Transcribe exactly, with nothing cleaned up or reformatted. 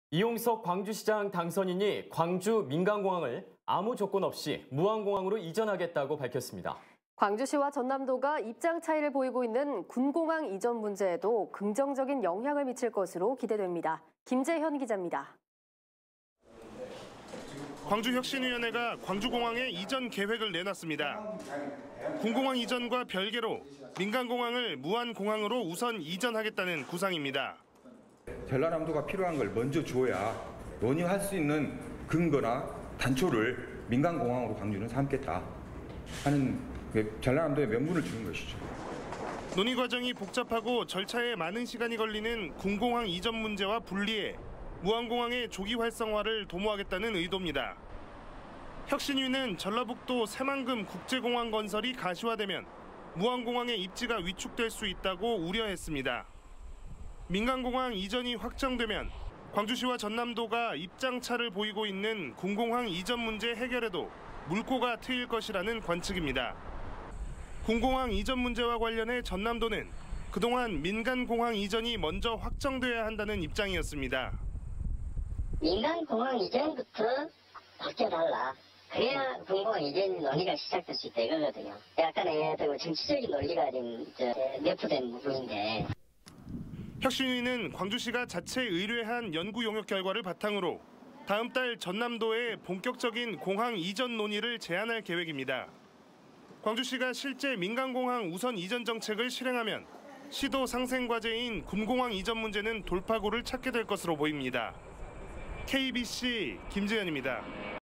이용석 광주시장 당선인이 광주 민간공항을 아무 조건 없이 무안공항으로 이전하겠다고 밝혔습니다. 광주시와 전남도가 입장 차이를 보이고 있는 군공항 이전 문제에도 긍정적인 영향을 미칠 것으로 기대됩니다. 김재현 기자입니다. 광주혁신위원회가 광주공항의 이전 계획을 내놨습니다. 군공항 이전과 별개로 민간공항을 무안공항으로 우선 이전하겠다는 구상입니다. 전라남도가 필요한 걸 먼저 줘야 논의할 수 있는 근거나 단초를 민간공항으로 광주는 삼겠다 하는 전라남도의 명분을 주는 것이죠. 논의 과정이 복잡하고 절차에 많은 시간이 걸리는 군공항 이전 문제와 분리해 무안공항의 조기 활성화를 도모하겠다는 의도입니다. 혁신위는 전라북도 새만금 국제공항 건설이 가시화되면 무안공항의 입지가 위축될 수 있다고 우려했습니다. 민간공항 이전이 확정되면 광주시와 전남도가 입장차를 보이고 있는 군공항 이전 문제 해결에도 물꼬가 트일 것이라는 관측입니다. 군공항 이전 문제와 관련해 전남도는 그동안 민간공항 이전이 먼저 확정돼야 한다는 입장이었습니다. 민간공항 이전부터 바뀌어달라. 그래야 군공항 이전 논의가 시작될 수 있다 이거거든요. 약간의 정치적인 논리가 지금 내포된 부분인데. 혁신위는 광주시가 자체 의뢰한 연구 용역 결과를 바탕으로 다음 달 전남도에 본격적인 공항 이전 논의를 제안할 계획입니다. 광주시가 실제 민간공항 우선 이전 정책을 실행하면 시도 상생 과제인 군공항 이전 문제는 돌파구를 찾게 될 것으로 보입니다. 케이비씨 김재현입니다.